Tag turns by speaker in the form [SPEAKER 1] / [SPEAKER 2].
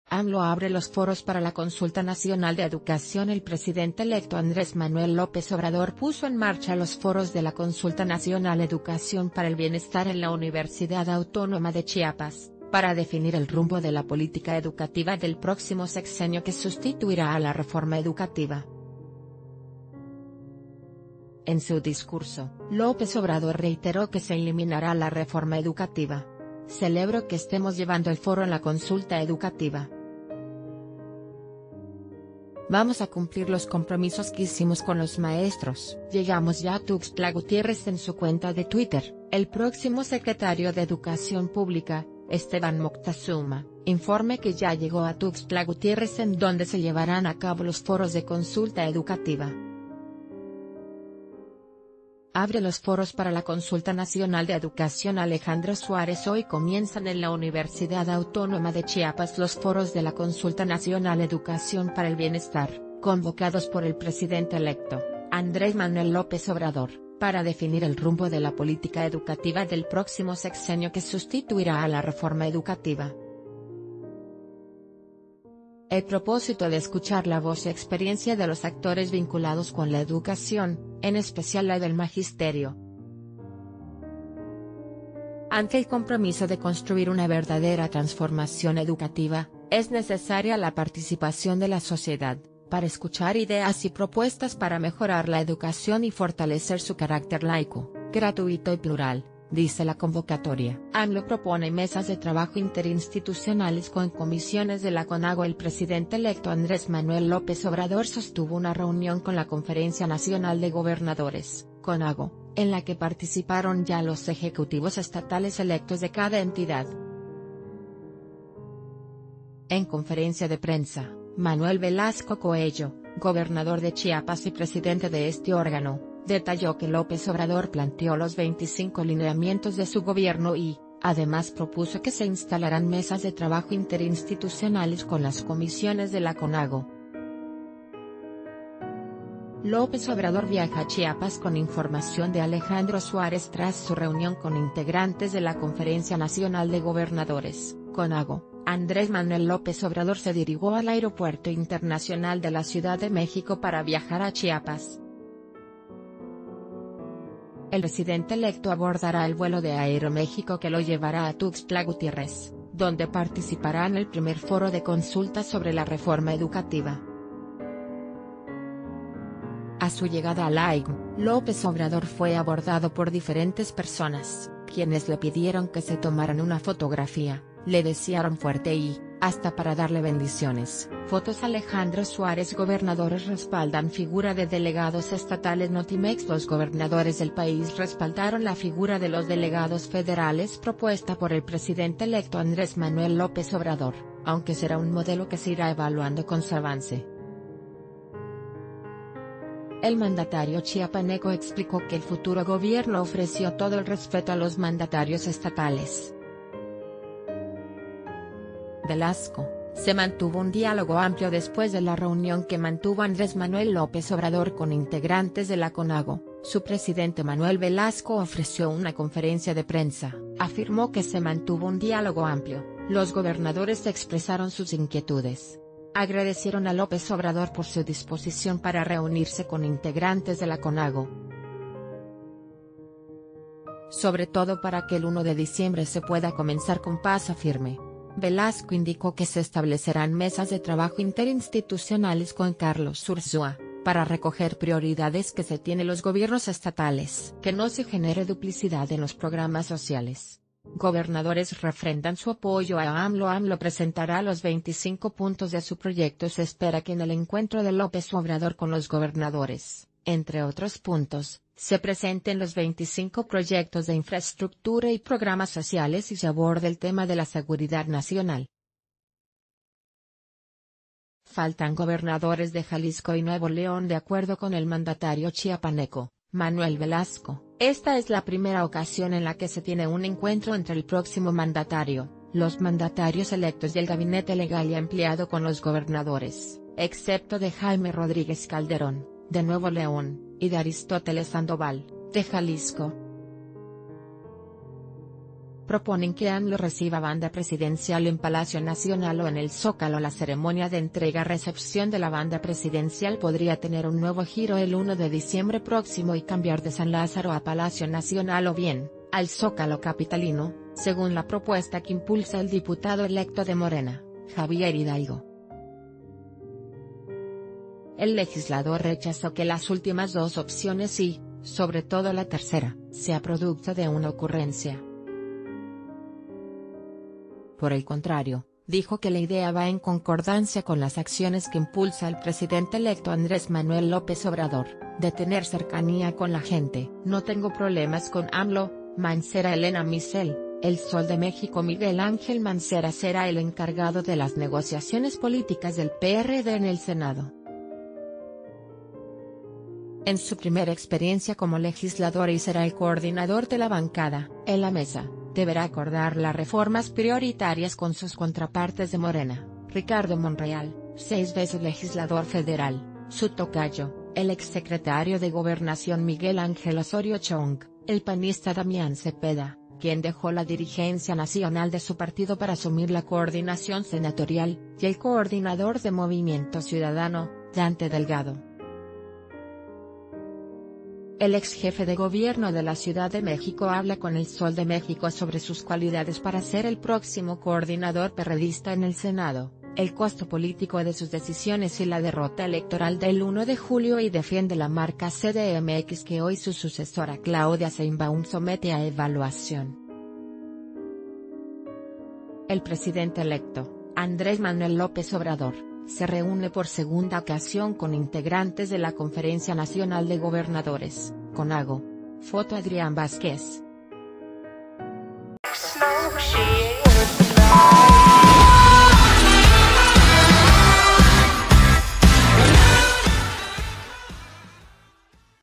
[SPEAKER 1] AMLO abre los foros para la Consulta Nacional de Educación. El presidente electo Andrés Manuel López Obrador puso en marcha los foros de la Consulta Nacional Educación para el Bienestar en la Universidad Autónoma de Chiapas, para definir el rumbo de la política educativa del próximo sexenio que sustituirá a la reforma educativa. En su discurso, López Obrador reiteró que se eliminará la reforma educativa. Celebro que estemos llevando el foro en la consulta educativa. Vamos a cumplir los compromisos que hicimos con los maestros. Llegamos ya a Tuxtla Gutiérrez. En su cuenta de Twitter, el próximo secretario de Educación Pública, Esteban Moctezuma, informe que ya llegó a Tuxtla Gutiérrez, en donde se llevarán a cabo los foros de consulta educativa. Abre los foros para la Consulta Nacional de Educación Alejandro Suárez. Hoy comienzan en la Universidad Autónoma de Chiapas los foros de la Consulta Nacional Educación para el Bienestar, convocados por el presidente electo, Andrés Manuel López Obrador, para definir el rumbo de la política educativa del próximo sexenio que sustituirá a la reforma educativa. El propósito de escuchar la voz y experiencia de los actores vinculados con la educación, en especial la del magisterio. Ante el compromiso de construir una verdadera transformación educativa, es necesaria la participación de la sociedad, para escuchar ideas y propuestas para mejorar la educación y fortalecer su carácter laico, gratuito y plural, dice la convocatoria. AMLO propone mesas de trabajo interinstitucionales con comisiones de la CONAGO. El presidente electo Andrés Manuel López Obrador sostuvo una reunión con la Conferencia Nacional de Gobernadores, CONAGO, en la que participaron ya los ejecutivos estatales electos de cada entidad. En conferencia de prensa, Manuel Velasco Coello, gobernador de Chiapas y presidente de este órgano, detalló que López Obrador planteó los 25 lineamientos de su gobierno y, además, propuso que se instalarán mesas de trabajo interinstitucionales con las comisiones de la CONAGO. López Obrador viaja a Chiapas con información de Alejandro Suárez tras su reunión con integrantes de la Conferencia Nacional de Gobernadores, CONAGO. Andrés Manuel López Obrador se dirigió al Aeropuerto Internacional de la Ciudad de México para viajar a Chiapas. El presidente electo abordará el vuelo de Aeroméxico que lo llevará a Tuxtla Gutiérrez, donde participará en el primer foro de consulta sobre la reforma educativa. A su llegada a la AIG, López Obrador fue abordado por diferentes personas, quienes le pidieron que se tomaran una fotografía, le desearon fuerte y, hasta para darle bendiciones. Fotos. Alejandro Suárez. Gobernadores respaldan figura de delegados estatales. Notimex. Los gobernadores del país respaldaron la figura de los delegados federales propuesta por el presidente electo Andrés Manuel López Obrador, aunque será un modelo que se irá evaluando con su avance. El mandatario chiapaneco explicó que el futuro gobierno ofreció todo el respeto a los mandatarios estatales. Velasco, se mantuvo un diálogo amplio después de la reunión que mantuvo Andrés Manuel López Obrador con integrantes de la CONAGO. Su presidente Manuel Velasco ofreció una conferencia de prensa, afirmó que se mantuvo un diálogo amplio, los gobernadores expresaron sus inquietudes. Agradecieron a López Obrador por su disposición para reunirse con integrantes de la CONAGO. Sobre todo para que el 1 de diciembre se pueda comenzar con paso firme. Velasco indicó que se establecerán mesas de trabajo interinstitucionales con Carlos Ursúa, para recoger prioridades que se tienen los gobiernos estatales. Que no se genere duplicidad en los programas sociales. Gobernadores refrendan su apoyo a AMLO. AMLO presentará los 25 puntos de su proyecto. Se espera que en el encuentro de López Obrador con los gobernadores, entre otros puntos, se presenten los 25 proyectos de infraestructura y programas sociales y se aborde el tema de la seguridad nacional. Faltan gobernadores de Jalisco y Nuevo León. De acuerdo con el mandatario chiapaneco, Manuel Velasco, esta es la primera ocasión en la que se tiene un encuentro entre el próximo mandatario, los mandatarios electos y el gabinete legal y ampliado con los gobernadores, excepto de Jaime Rodríguez Calderón, de Nuevo León, y de Aristóteles Sandoval, de Jalisco. proponen que AMLO reciba banda presidencial en Palacio Nacional o en el Zócalo. La ceremonia de entrega-recepción de la banda presidencial podría tener un nuevo giro el 1 de diciembre próximo y cambiar de San Lázaro a Palacio Nacional o bien, al Zócalo capitalino, según la propuesta que impulsa el diputado electo de Morena, Javier Hidalgo. El legislador rechazó que las últimas dos opciones y, sobre todo la tercera, sea producto de una ocurrencia. Por el contrario, dijo que la idea va en concordancia con las acciones que impulsa el presidente electo Andrés Manuel López Obrador, de tener cercanía con la gente. No tengo problemas con AMLO, Mancera Elena Micel. El Sol de México Miguel Ángel Mancera será el encargado de las negociaciones políticas del PRD en el Senado. En su primera experiencia como legislador y será el coordinador de la bancada, en la mesa, deberá acordar las reformas prioritarias con sus contrapartes de Morena, Ricardo Monreal, 6 veces legislador federal, su tocayo, el exsecretario de Gobernación Miguel Ángel Osorio Chong, el panista Damián Cepeda, quien dejó la dirigencia nacional de su partido para asumir la coordinación senatorial, y el coordinador de Movimiento Ciudadano, Dante Delgado. El ex jefe de gobierno de la Ciudad de México habla con El Sol de México sobre sus cualidades para ser el próximo coordinador perredista en el Senado, el costo político de sus decisiones y la derrota electoral del 1 de julio y defiende la marca CDMX que hoy su sucesora Claudia Sheinbaum somete a evaluación. El presidente electo, Andrés Manuel López Obrador, se reúne por segunda ocasión con integrantes de la Conferencia Nacional de Gobernadores, CONAGO. Foto Adrián Vázquez.